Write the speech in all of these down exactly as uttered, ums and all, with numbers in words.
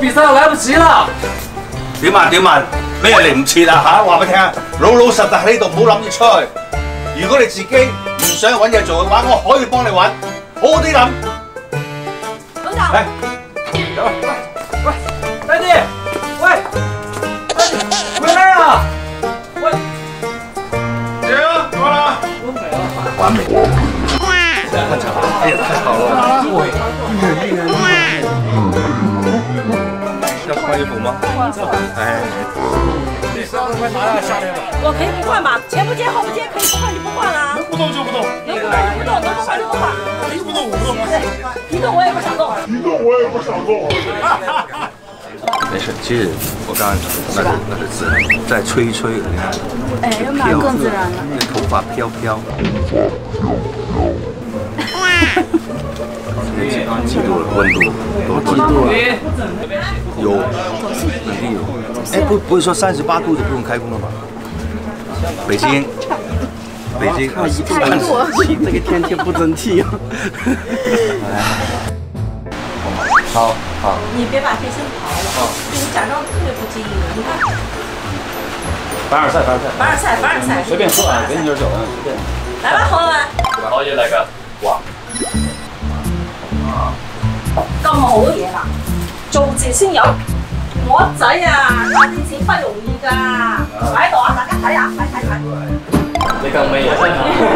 比賽來不及啦。 點啊點啊，咩嚟唔切啊嚇？話俾你聽，老老實實喺呢度，唔好諗住出去。如果你自己唔想揾嘢做嘅話，我可以幫你揾，好好啲諗。 董事長， 嚟， 喂喂，大弟，喂，大弟，回來啊！喂， 姐啊，過來。完美。看場，哎呀，太好了！喂，要換衣服嗎？哎， 你稍微快拿下下來吧。 我可以不換嘛，前不接後不接，可以不換就不換啦。 能不動就不動， 能不動就不動，能不換就不換。 你不動我不動。 一動我也不想動。 一動我也不想動。 沒事，其實我剛剛那是那是自然，再吹一吹，你看， 哎，那更自然了。 那頭髮飄飄。幾度了？溫度多幾度了？有，肯定有。哎，不不是說三十八度就不用開工了嗎？北京，北京， 差一度，這個天氣不爭氣啊！ 好好。 你別把黑線刨了，你假裝特別不介意。你看， 凡爾賽，凡爾賽， 凡爾賽，凡爾賽， 隨便說啊，給你點酒啊，隨便。 來吧，朋友們。 好嘢嚟㗎，哇！ 咁好嘅嘢啦，做字先有。我仔啊，賺啲錢不容易㗎，擺喺度啊，大家睇下，睇睇睇。 你更沒眼。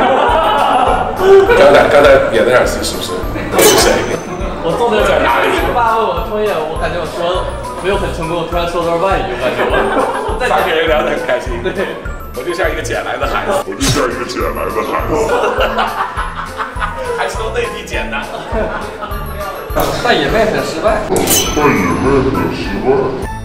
剛才剛才演那場戲是不是？你是誰？ 我做的有點哪裡？我爸問我創業，我感覺我說沒有很成功，我突然說了外語，感覺我。 三個人聊得很開心。 對， 我就像一個撿來的孩子。我就像一個撿來的孩子。還是都內地撿的。 但也沒很失敗。 但也沒很失敗。